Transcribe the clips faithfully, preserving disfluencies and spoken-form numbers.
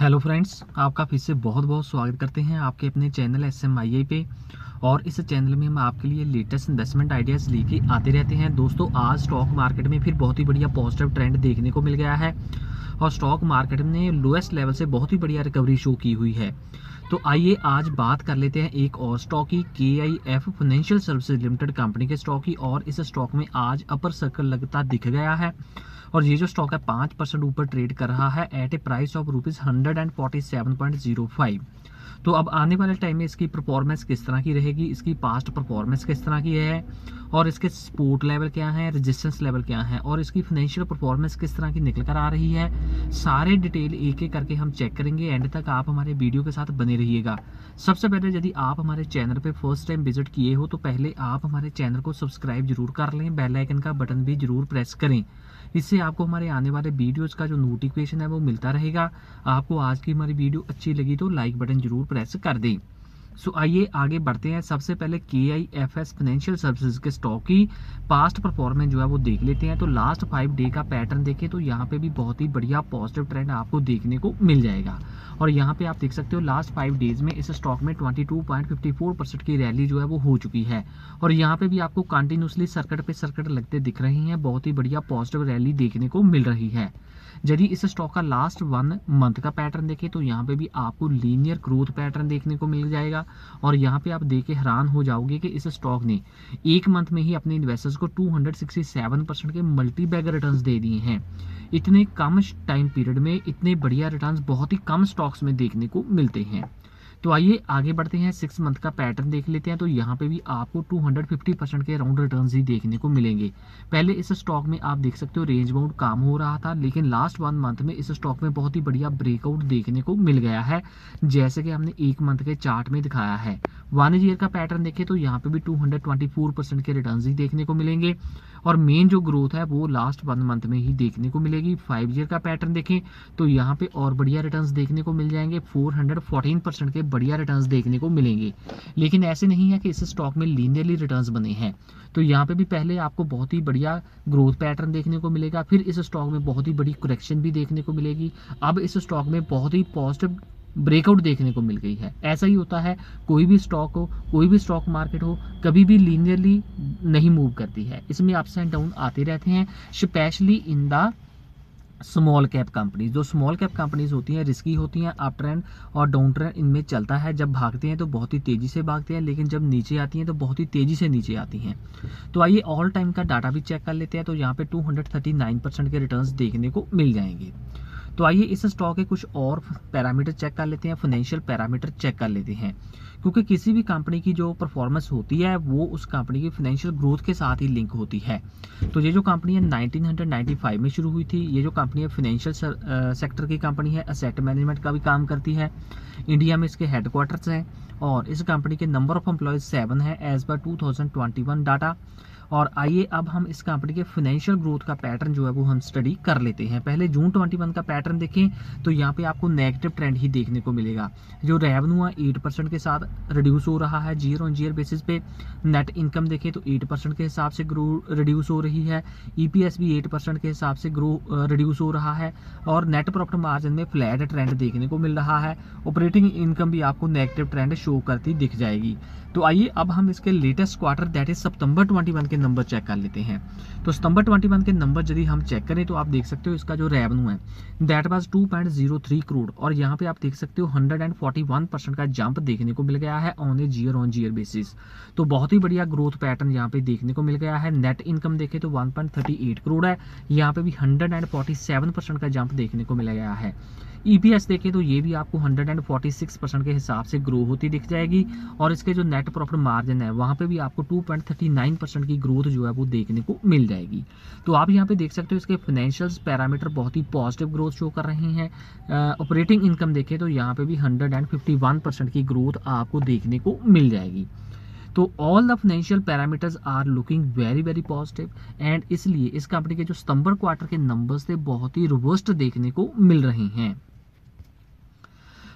Hello friends, आपका फिर से बहुत बहुत स्वागत करते हैं आपके अपने channel S M I I पे। और इस चैनल में हम आपके लिए लेटेस्ट इन्वेस्टमेंट आइडियाज़ लेके आते रहते हैं। दोस्तों, आज स्टॉक मार्केट में फिर बहुत ही बढ़िया पॉजिटिव ट्रेंड देखने को मिल गया है और स्टॉक मार्केट ने लोएस्ट लेवल से बहुत ही बढ़िया रिकवरी शो की हुई है। तो आइए आज बात कर लेते हैं एक और स्टॉक की, K I F financial services limited company के स्टॉक की। और इस स्टॉक में आज अपर सर्कल लगता दिख गया है और ये जो स्टॉक है पाँच परसेंट ऊपर ट्रेड कर रहा है at a price of rupees hundred and forty seven point zero five. तो अब आने वाले टाइम में इसकी परफॉर्मेंस किस तरह की रहेगी, इसकी पास्ट परफॉर्मेंस किस तरह की है और इसके सपोर्ट लेवल क्या है, रेजिस्टेंस लेवल क्या है और इसकी फाइनेंशियल परफॉर्मेंस किस तरह की निकल कर आ रही है, सारे डिटेल एक एक करके हम चेक करेंगे। एंड तक आप हमारे वीडियो के साथ बने रहिएगा। सबसे पहले यदि आप हमारे चैनल पे फर्स्ट टाइम विजिट किए हो तो पहले आप हमारे चैनल को सब्सक्राइब जरूर कर लें, बेल आइकन का बटन भी जरूर प्रेस करें। इससे आपको हमारे आने वाले वीडियोस का जो नोटिफिकेशन है वो मिलता रहेगा। आपको आज की हमारी वीडियो अच्छी लगी तो लाइक बटन जरूर प्रेस कर दें। सो so, आइए आगे बढ़ते हैं। सबसे पहले K I F S financial services के स्टॉक की पास्ट परफॉर्मेंस जो है वो देख लेते हैं। तो लास्ट फाइव डे का पैटर्न देखें तो यहाँ पे भी बहुत ही बढ़िया पॉजिटिव ट्रेंड आपको देखने को मिल जाएगा। और यहाँ पे आप देख सकते हो लास्ट फाइव डेज में इस स्टॉक में बाईस पॉइंट पाँच चार परसेंट की रैली जो है वो हो चुकी है। और यहाँ पे भी आपको कंटिन्यूसली सर्किट पे सर्किट लगते दिख रही हैं, बहुत ही बढ़िया पॉजिटिव रैली देखने को मिल रही है। यदि इस स्टॉक का लास्ट वन मंथ का पैटर्न देखें तो यहाँ पे भी आपको लीनियर ग्रोथ पैटर्न देखने को मिल जाएगा। और यहाँ पे आप देख के हैरान हो जाओगे कि इस स्टॉक ने एक मंथ में ही अपने इन्वेस्टर्स को दो सौ सरसठ परसेंट के मल्टी बैग रिटर्न्स दे दिए हैं। इतने कम टाइम पीरियड में इतने बढ़िया रिटर्न्स बहुत ही कम स्टॉक्स में देखने को मिलते हैं। तो आइए आगे बढ़ते हैं। सिक्स मंथ का पैटर्न देख लेते हैं। तो यहाँ पे भी आपको दो सौ पचास परसेंट के अराउंड रिटर्न्स ही देखने को मिलेंगे। पहले इस स्टॉक में आप देख सकते हो रेंज बाउंड काम हो रहा था, लेकिन लास्ट वन मंथ में इस स्टॉक में बहुत ही बढ़िया ब्रेकआउट देखने को मिल गया है, जैसे कि हमने एक मंथ के चार्ट में दिखाया है। वन ईयर का पैटर्न देखें तो यहाँ पे भी दो सौ चौबीस परसेंट के रिटर्न्स ही देखने को मिलेंगे और मेन जो ग्रोथ है वो लास्ट वन मंथ में ही देखने को मिलेगी। फाइव ईयर का पैटर्न देखें तो यहाँ पे और बढ़िया रिटर्न्स देखने को मिल जाएंगे, चार सौ चौदह परसेंट के बढ़िया रिटर्न्स देखने को मिलेंगे। लेकिन ऐसे नहीं है कि इस स्टॉक में लीनियरली रिटर्न्स बने हैं। तो यहाँ पे भी पहले आपको बहुत ही बढ़िया ग्रोथ पैटर्न देखने को मिलेगा, फिर इस स्टॉक में बहुत ही बड़ी करेक्शन भी देखने को मिलेगी। अब इस स्टॉक में बहुत ही पॉजिटिव ब्रेकआउट देखने को मिल गई है। ऐसा ही होता है, कोई भी स्टॉक हो, कोई भी स्टॉक मार्केट हो, कभी भी लीनियरली नहीं मूव करती है। इसमें अप्स एंड डाउन आते रहते हैं, specially in the small cap companies. जो स्मॉल कैप कंपनीज होती हैं रिस्की होती हैं, अप ट्रेंड और डाउन ट्रेंड इनमें चलता है। जब भागते हैं तो बहुत ही तेजी से भागते हैं, लेकिन जब नीचे आती हैं तो बहुत ही तेजी से नीचे आती हैं। तो आइए ऑल टाइम का डाटा भी चेक कर लेते हैं। तो यहाँ पे दो सौ उनतालीस परसेंट के रिटर्न्स देखने को मिल जाएंगे। तो आइए इस स्टॉक के कुछ और पैरामीटर चेक कर लेते हैं, फाइनेंशियल पैरामीटर चेक कर लेते हैं, क्योंकि किसी भी कंपनी की जो परफॉर्मेंस होती है वो उस कंपनी की फाइनेंशियल ग्रोथ के साथ ही लिंक होती है। तो ये जो कंपनी है नाइनटीन नाइंटी फाइव में शुरू हुई थी। ये जो कंपनी है फाइनेंशियल सेक्टर की कंपनी है, असेट मैनेजमेंट का भी काम करती है। इंडिया में इसके हेडक्वार्टर्स हैं और इस कंपनी के नंबर ऑफ एम्प्लॉयज सेवन है एज पर two thousand twenty one data. और आइए अब हम इस कंपनी के फाइनेंशियल ग्रोथ का पैटर्न जो है वो हम स्टडी कर लेते हैं। पहले जून इक्कीस का पैटर्न देखें तो यहाँ पे आपको नेगेटिव ट्रेंड ही देखने को मिलेगा। जो रेवेन्यू है एट परसेंट के साथ रिड्यूस हो रहा है जीरो ऑन जीरो बेसिस पे। नेट इनकम देखें तो एट परसेंट के हिसाब से ग्रो रिड्यूस हो रही है। ईपीएस भी एट परसेंट के हिसाब से ग्रो रिड्यूस हो रहा है और नेट प्रॉफिट मार्जिन में फ्लैट ट्रेंड देखने को मिल रहा है। ऑपरेटिंग इनकम भी आपको नेगेटिव ट्रेंड शो करती दिख जाएगी। तो आइए अब हम इसके लेटेस्ट क्वार्टर दैट इज सितंबर इक्कीस के नंबर चेक कर लेते हैं। तो सितंबर इक्कीस के नंबर यदि हम चेक करें तो आप देख सकते हो इसका जो रेवेन्यू है that was two point zero three crore और यहाँ पे आप देख सकते हो one hundred forty one percent का जंप देखने को मिल गया है on a year on year basis. तो बहुत ही बढ़िया ग्रोथ पैटर्न यहाँ पे देखने को मिल गया है। नेट इनकम देखें तो one point thirty eight crore है, यहाँ पे भी one hundred forty seven percent का जंप देखने को मिल गया है। ईपीएस देखें तो ये भी आपको one hundred forty six percent के हिसाब से ग्रो होती दिख जाएगी और इसके जो नेट प्रॉफिट मार्जिन है वहाँ पे भी आपको two point thirty nine percent की ग्रोथ जो है वो देखने को मिल जाएगी। तो आप यहाँ पे देख सकते हो इसके फाइनेंशियल पैरामीटर बहुत ही पॉजिटिव ग्रोथ शो कर रहे हैं। ऑपरेटिंग इनकम देखें तो यहाँ पे भी one hundred fifty one percent की ग्रोथ आपको देखने को मिल जाएगी। तो all the financial parameters are looking very very positive and इसलिए इस कंपनी के जो सितंबर क्वार्टर के नंबर्स थे बहुत ही रोबस्ट देखने को मिल रहे हैं।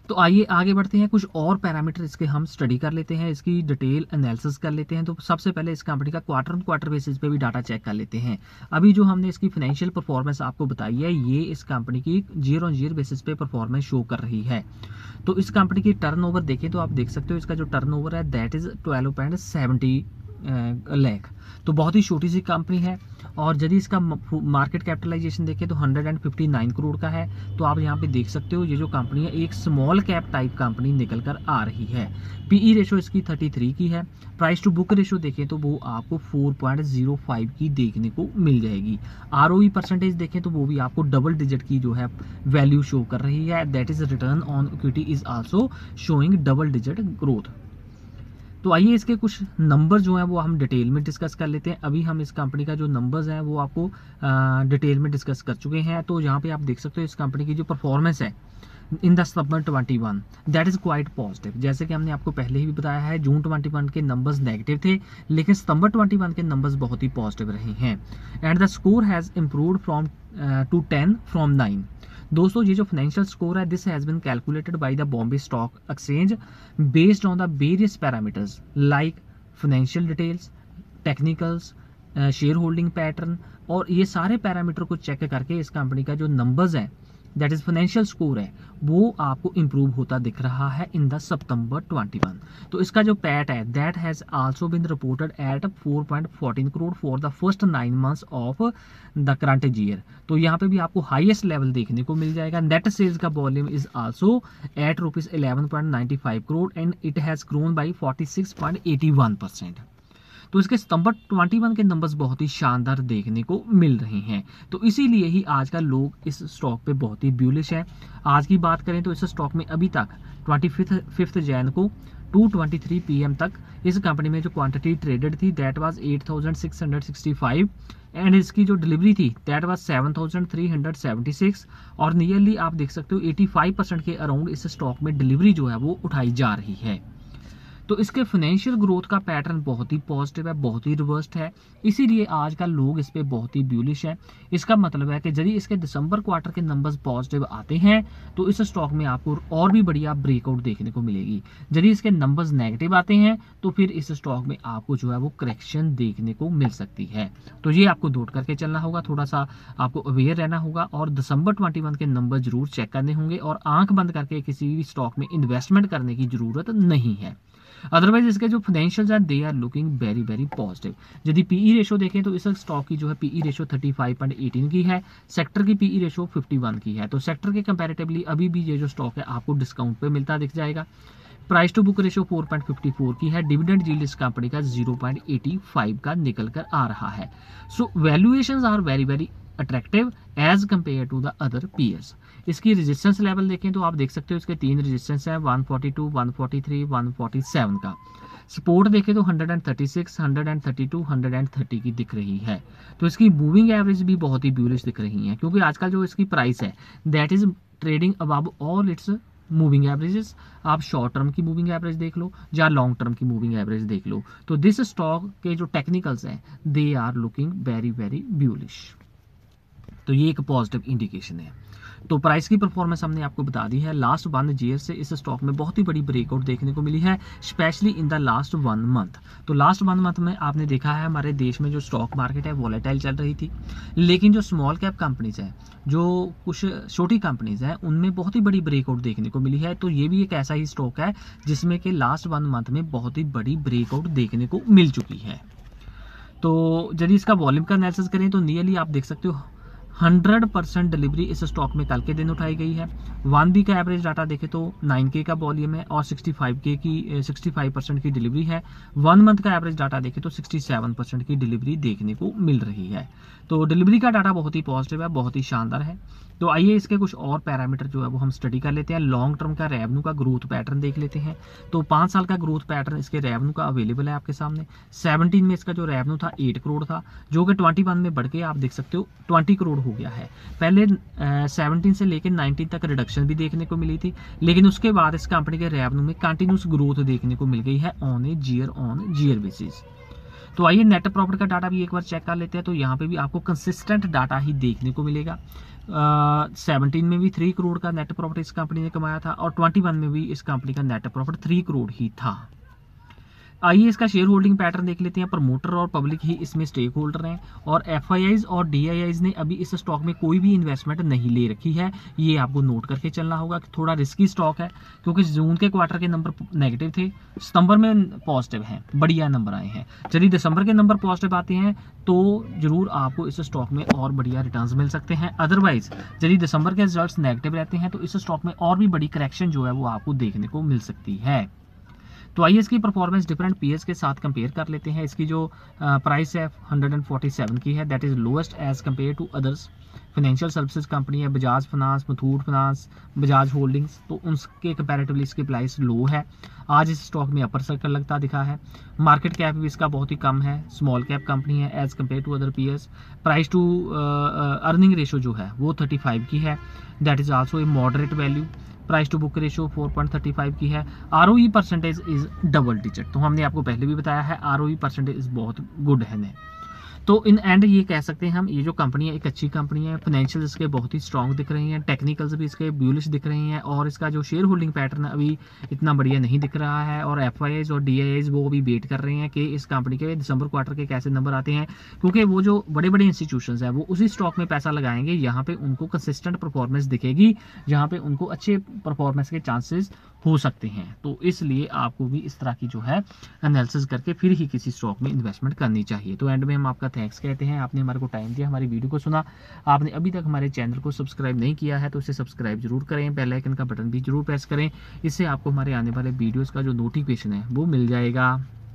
तो आइए आगे बढ़ते हैं, कुछ और पैरामीटर इसके हम स्टडी कर लेते हैं, इसकी डिटेल एनालिसिस कर लेते हैं। तो सबसे पहले इस कंपनी का क्वार्टर ऑन क्वार्टर बेसिस पे भी डाटा चेक कर लेते हैं। अभी जो हमने इसकी फाइनेंशियल परफॉर्मेंस आपको बताई है, ये इस कंपनी की जीरो ऑन जीरो बेसिस पे परफॉर्मेंस शो कर रही है। तो इस कंपनी की टर्नओवर देखें तो आप देख सकते हो, इसका जो टर्नओवर है that is twelve point seventy lakh. तो बहुत ही छोटी सी कंपनी है। और यदि इसका मार्केट कैपिटलाइजेशन देखें तो हंड्रेड फिफ्टी नाइन करोड़ का है। तो आप यहाँ पे देख सकते हो, ये जो कंपनी है एक स्मॉल कैप टाइप कंपनी निकल कर आ रही है। पीई रेशो इसकी थर्टी थ्री की है। प्राइस टू बुक रेशो देखें तो वो आपको फोर पॉइंट ज़ीरो फाइव की देखने को मिल जाएगी। आरओई परसेंटेज देखें तो वो भी आपको डबल डिजिट की जो है वैल्यू शो कर रही है। That is return on equity is also showing double digit growth. तो आइए इसके कुछ नंबर जो हैं वो हम डिटेल में डिस्कस कर लेते हैं। अभी हम इस कंपनी का जो नंबर्स हैं वो आपको डिटेल में डिस्कस कर चुके हैं। तो यहाँ पे आप देख सकते हो इस कंपनी की जो परफॉर्मेंस है in the September twenty one, that is quite positive. जैसे कि हमने आपको पहले ही भी बताया है, जून ट्वेंटी वन के नंबर्स नेगेटिव थे, लेकिन सितंबर ट्वेंटी वन के नंबर्स बहुत ही पॉजिटिव रहे हैं। And the score has improved from two ten from nine. दोस्तों ये जो फाइनेंशियल स्कोर है, this has been calculated by the Bombay stock exchange based on the various parameters like financial details, technicals, shareholding pattern, और ये सारे parameter को check करके इस कंपनी का जो नंबर्स है दैट इज फाइनेंशियल स्कोर है वो आपको इंप्रूव होता दिख रहा है in the September twenty one. तो इसका जो पैट है that has also been reported at four point fourteen crore for the first nine months of the current year. तो यहाँ पे भी आपको हाईएस्ट लेवल देखने को मिल जाएगा। नेट सेल्स का volume is also at rupees eleven point ninety five crore and it has grown by forty six point eighty one percent. तो इसके सितंबर ट्वेंटी वन के नंबर्स बहुत ही शानदार देखने को मिल रहे हैं। तो इसीलिए ही आज का लोग इस स्टॉक पे बहुत ही ब्यूलिश है। आज की बात करें तो इस स्टॉक में अभी तक ट्वेंटी फिफ्थ जैन को two twenty three P M तक इस कंपनी में जो क्वांटिटी ट्रेडेड थी that was eight thousand six hundred sixty five and इसकी जो डिलीवरी थी that was seven thousand three hundred seventy six. और नियरली आप देख सकते हो एटी फाइव परसेंट के अराउंड इस स्टॉक में डिलीवरी जो है वो उठाई जा रही है। तो इसके फाइनेंशियल ग्रोथ का पैटर्न बहुत ही पॉजिटिव है, बहुत ही रिवर्स्ड है, इसीलिए आज का लोग इस पे बहुत ही ब्यूलिश है। इसका मतलब है कि यदि इसके दिसंबर क्वार्टर के नंबर्स पॉजिटिव आते हैं तो इस स्टॉक में आपको और भी बढ़िया ब्रेकआउट देखने को मिलेगी। यदि इसके नंबर्स नेगेटिव आते हैं तो फिर इस स्टॉक में आपको जो है वो करेक्शन देखने को मिल सकती है। तो ये आपको नोट करके चलना होगा, थोड़ा सा आपको अवेयर रहना होगा और दिसंबर ट्वेंटी वन के नंबर जरूर चेक करने होंगे और आंख बंद करके किसी भी स्टॉक में इन्वेस्टमेंट करने की जरूरत नहीं है। अदरवाइज इसके जो फाइनेंशियल्स हैं they are looking very very positive. यदि पीई रेशो देखें तो इस स्टॉक की जो है PE ratio thirty five point eighteen की है, सेक्टर की पीई रेशो फिफ्टी वन की है। तो सेक्टर के कंपैरेटिवली अभी भी ये जो स्टॉक है आपको डिस्काउंट पे मिलता दिख जाएगा। Price to book ratio four point fifty four की है। डिविडेंड यील्ड इस कंपनी का ज़ीरो पॉइंट एटी फाइव का निकल कर आ रहा है। So valuations are very very attractive as compare to the other peers. इसकी रेजिस्टेंस लेवल देखें तो आप देख सकते हो इसके तीन रेजिस्टेंस हैं, one forty two, one forty three, one forty seven का। सपोर्ट देखें तो one thirty six, one thirty two, one thirty की दिख रही है। तो इसकी मूविंग एवरेज भी बहुत ही ब्यूलिश दिख रही है, क्योंकि आजकल जो इसकी प्राइस है that is trading above all its moving averages. आप शॉर्ट टर्म की मूविंग एवरेज देख लो या लॉन्ग टर्म की मूविंग एवरेज देख लो, तो दिस स्टॉक के जो टेक्निकल्स हैं they are looking very very bullish. तो ये एक पॉजिटिव इंडिकेशन है। तो प्राइस की परफॉर्मेंस हमने आपको बता दी है। लास्ट वन ईयर से इस स्टॉक में बहुत ही बड़ी ब्रेकआउट देखने को मिली है, specially in the last one month. तो लास्ट वन मंथ में आपने देखा है हमारे देश में जो स्टॉक मार्केट है वॉलेटाइल चल रही थी, लेकिन जो स्मॉल कैप कंपनीज हैं, जो कुछ छोटी कंपनीज हैं, उनमें बहुत ही बड़ी ब्रेकआउट देखने को मिली है। तो ये भी एक ऐसा ही स्टॉक है जिसमें कि लास्ट वन मंथ में बहुत ही बड़ी ब्रेकआउट देखने को मिल चुकी है। तो यदि इसका वॉल्यूम का एनालिसिस करें तो नियरली आप देख सकते हो हंड्रेड परसेंट डिलीवरी इस स्टॉक में कल के दिन उठाई गई है। वन वीक का एवरेज डाटा देखें तो नाइन के का वॉल्यूम है और सिक्सटी फाइव के की सिक्सटी फाइव परसेंट की डिलीवरी है। वन मंथ का एवरेज डाटा देखें तो सिक्सटी सेवन परसेंट की डिलीवरी देखने को मिल रही है। तो डिलीवरी का डाटा बहुत ही पॉजिटिव है, बहुत ही शानदार है। तो आइए इसके कुछ और पैरामीटर जो है वो हम स्टडी कर लेते हैं। लॉन्ग टर्म का रेवेन्यू का ग्रोथ पैटर्न देख लेते हैं। तो पाँच साल का ग्रोथ पैटर्न इसके रेवेन्यू का अवेलेबल है आपके सामने। सेवनटीन में इसका जो रेवेन्यू था एट करोड़ था, जो कि ट्वेंटी वन में बढ़ के आप देख सकते हो ट्वेंटी करोड़ हो गया है। पहले सेवनटीन से लेकर नाइनटीन तक रिडक्शन भी देखने को मिली थी, लेकिन उसके बाद इस कंपनी के रेवेन्यू में कंटिन्यूस ग्रोथ देखने को मिल गई है on a year on year basis. तो आइए नेट प्रॉफिट का डाटा भी एक बार चेक कर लेते हैं। तो यहाँ पे भी आपको कंसिस्टेंट डाटा ही देखने को मिलेगा। सेवनटीन में भी थ्री करोड़ का नेट प्रॉफिट इस कंपनी ने कमाया था और ट्वेंटी वन में भी इस कंपनी का नेट प्रॉफिट थ्री करोड़ ही था। आइए इसका शेयर होल्डिंग पैटर्न देख लेते हैं। प्रमोटर और पब्लिक ही इसमें स्टेक होल्डर हैं और एफ आई आईज और डी आई आईज ने अभी इस स्टॉक में कोई भी इन्वेस्टमेंट नहीं ले रखी है। ये आपको नोट करके चलना होगा कि थोड़ा रिस्की स्टॉक है, क्योंकि जून के क्वार्टर के नंबर नेगेटिव थे, सितंबर में पॉजिटिव हैं, बढ़िया नंबर आए हैं। यदि दिसंबर के नंबर पॉजिटिव आते हैं तो जरूर आपको इस स्टॉक में और बढ़िया रिटर्न्स मिल सकते हैं। अदरवाइज यदि दिसंबर के रिजल्ट्स नेगेटिव रहते हैं तो इस स्टॉक में और भी बड़ी करेक्शन जो है वो आपको देखने को मिल सकती है। तो आइए इसकी परफॉर्मेंस डिफरेंट पीएस के साथ कंपेयर कर लेते हैं। इसकी जो प्राइस है वन फोर्टी सेवन की है, that is lowest as compare to others financial services company है, Bajaj finance, Muthoot finance, Bajaj holdings, तो उनके कंपैरेटिवली इसकी प्राइस लो है। आज इस स्टॉक में अपर सर्कल लगता दिखा है। मार्केट कैप भी इसका बहुत ही कम है, स्मॉल कैप कंपनी है as compare to other peers. Price to earning ratio जो है वो थर्टी फाइव की है, that is also a moderate value. Price to book ratio four point thirty five की है। ROE percentage is double digit, तो हमने आपको पहले भी बताया है आरओई परसेंटेज बहुत गुड है ने। तो इन एंड ये कह सकते हैं हम, ये जो कंपनी है एक अच्छी कंपनी है। फाइनेंशियल इसके बहुत ही स्ट्रांग दिख रही हैं, टेक्निकल्स भी इसके ब्यूलिश दिख रही हैं और इसका जो शेयर होल्डिंग पैटर्न अभी इतना बढ़िया नहीं दिख रहा है। और एफ आई आईज और डी आई आईज वो अभी वेट कर रहे हैं कि इस कंपनी के दिसंबर क्वार्टर के कैसे नंबर आते हैं, क्योंकि वो जो बड़े बड़े इंस्टीट्यूशंस हैं वो उसी स्टॉक में पैसा लगाएंगे यहाँ पे उनको कंसिस्टेंट परफॉर्मेंस दिखेगी, जहाँ पे उनको अच्छे परफॉर्मेंस के चांसेस हो सकते हैं। तो इसलिए आपको भी इस तरह की जो है एनालिसिस करके फिर ही किसी स्टॉक में इन्वेस्टमेंट करनी चाहिए। तो एंड में हम आपका थैंक्स कहते हैं, आपने हमारे को टाइम दिया, हमारी वीडियो को सुना। आपने अभी तक हमारे चैनल को सब्सक्राइब नहीं किया है तो इसे सब्सक्राइब जरूर करें, बेल आइकन का बटन भी जरूर प्रेस करें, इससे आपको हमारे आने वाले वीडियोज़ का जो नोटिफिकेशन है वो मिल जाएगा।